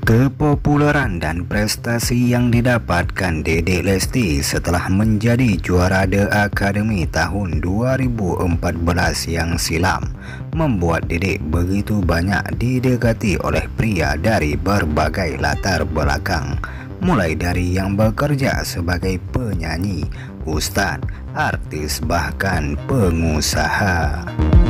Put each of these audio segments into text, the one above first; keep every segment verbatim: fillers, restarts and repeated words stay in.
Kepopuleran dan prestasi yang didapatkan Dedek Lesti setelah menjadi juara The Academy tahun dua ribu empat belas yang silam membuat Dedek begitu banyak didekati oleh pria dari berbagai latar belakang, mulai dari yang bekerja sebagai penyanyi, ustadz, artis, bahkan pengusaha.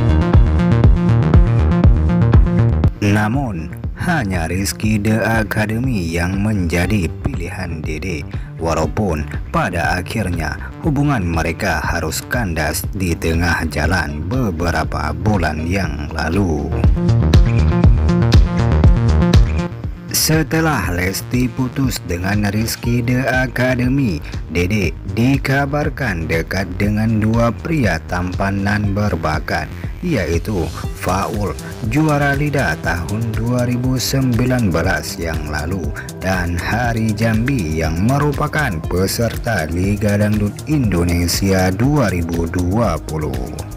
Namun hanya Rizky The Academy yang menjadi pilihan Dedek, walaupun pada akhirnya hubungan mereka harus kandas di tengah jalan beberapa bulan yang lalu. Setelah Lesti putus dengan Rizky The Academy, Dedek dikabarkan dekat dengan dua pria tampanan berbakat, yaitu Faul, juara Lida tahun dua ribu sembilan belas yang lalu, dan Hari Jambi yang merupakan peserta Liga Dangdut Indonesia dua ribu dua puluh.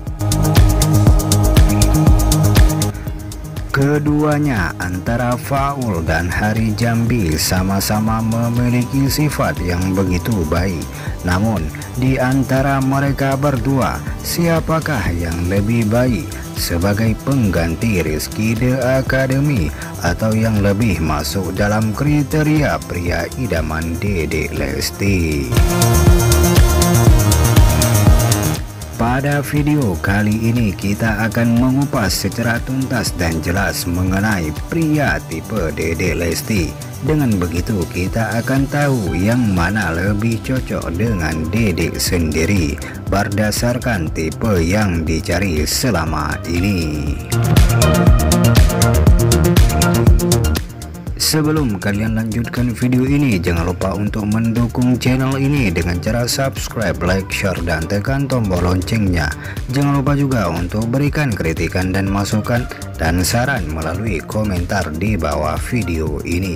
Keduanya, antara Faul dan Hari Jambi, sama-sama memiliki sifat yang begitu baik. Namun, di antara mereka berdua, siapakah yang lebih baik sebagai pengganti Rizky The Academy, atau yang lebih masuk dalam kriteria pria idaman Dedek Lesti? Pada video kali ini kita akan mengupas secara tuntas dan jelas mengenai pria tipe Dedek Lesti. Dengan begitu kita akan tahu yang mana lebih cocok dengan Dedek sendiri berdasarkan tipe yang dicari selama ini. Sebelum kalian lanjutkan video ini, jangan lupa untuk mendukung channel ini dengan cara subscribe, like, share, dan tekan tombol loncengnya. Jangan lupa juga untuk berikan kritikan dan masukan dan saran melalui komentar di bawah video ini.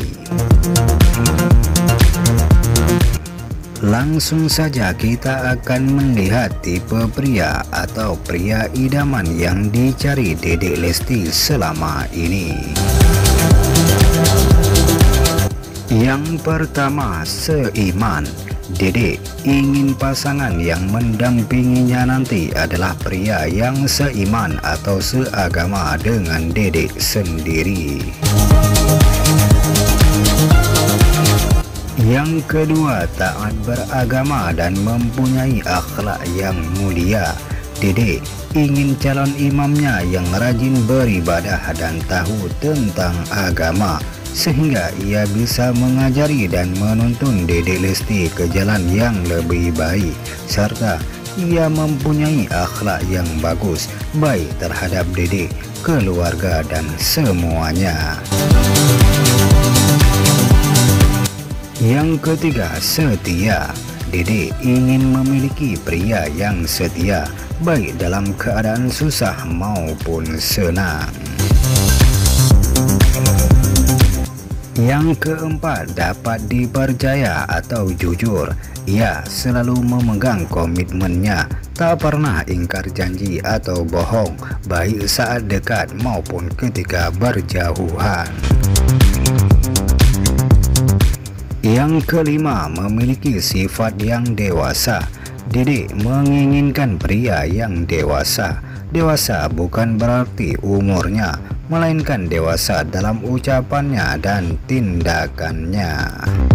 Langsung saja kita akan melihat tipe pria atau pria idaman yang dicari Dedek Lesti selama ini. Yang pertama, seiman. Dedek ingin pasangan yang mendampinginya nanti adalah pria yang seiman atau seagama dengan Dedek sendiri. Yang kedua, taat beragama dan mempunyai akhlak yang mulia. Dedek ingin calon imamnya yang rajin beribadah dan tahu tentang agama, sehingga ia bisa mengajari dan menuntun Dedek Lesti ke jalan yang lebih baik, serta ia mempunyai akhlak yang bagus, baik terhadap Dedek, keluarga, dan semuanya. Yang ketiga, setia. Dedek ingin memiliki pria yang setia, baik dalam keadaan susah maupun senang. Yang keempat, dapat dipercaya atau jujur. Ia selalu memegang komitmennya, tak pernah ingkar janji atau bohong, baik saat dekat maupun ketika berjauhan. Yang kelima, memiliki sifat yang dewasa. Dedek menginginkan pria yang dewasa. Dewasa bukan berarti umurnya, melainkan dewasa dalam ucapannya dan tindakannya.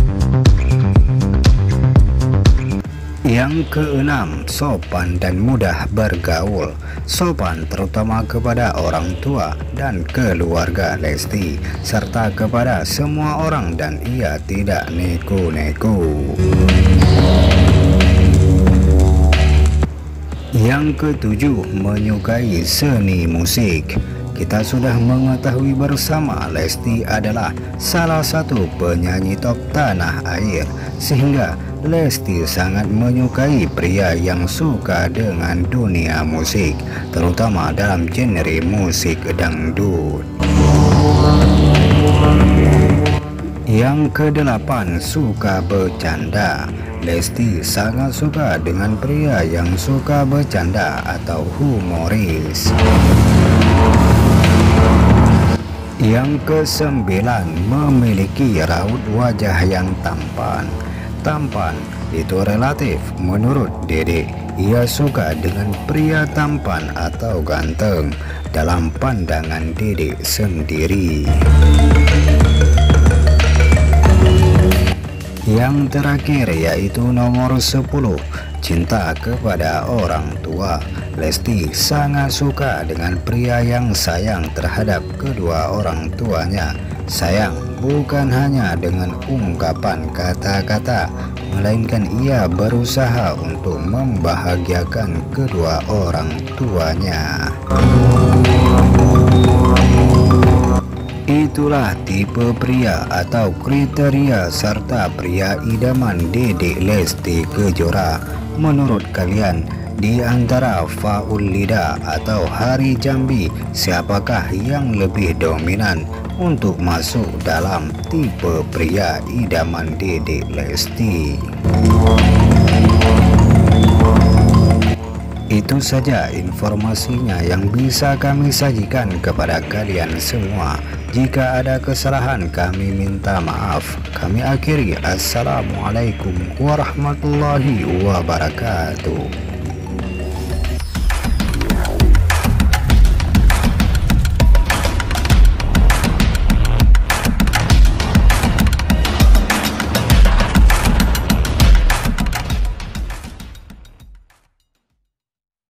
Yang keenam, sopan dan mudah bergaul. Sopan terutama kepada orang tua dan keluarga Lesti, serta kepada semua orang, dan ia tidak neko-neko. Yang ketujuh, menyukai seni musik. Kita sudah mengetahui bersama Lesti adalah salah satu penyanyi top tanah air, sehingga Lesti sangat menyukai pria yang suka dengan dunia musik, terutama dalam genre musik dangdut. Yang kedelapan, suka bercanda. Lesti sangat suka dengan pria yang suka bercanda atau humoris. Yang kesembilan, memiliki raut wajah yang tampan. Tampan itu relatif. Menurut Dede, ia suka dengan pria tampan atau ganteng dalam pandangan Dede sendiri. Yang terakhir yaitu nomor sepuluh, cinta kepada orang tua. Lesti sangat suka dengan pria yang sayang terhadap kedua orang tuanya. Sayang bukan hanya dengan ungkapan kata-kata, melainkan ia berusaha untuk membahagiakan kedua orang tuanya. Itulah tipe pria atau kriteria serta pria idaman Dede Lesti Kejora. Menurut kalian, di antara Faul Lida atau Hari Jambi, siapakah yang lebih dominan untuk masuk dalam tipe pria idaman Dede Lesti? Itu saja informasinya yang bisa kami sajikan kepada kalian semua. Jika ada kesalahan kami minta maaf. Kami akhiri, assalamualaikum warahmatullahi wabarakatuh.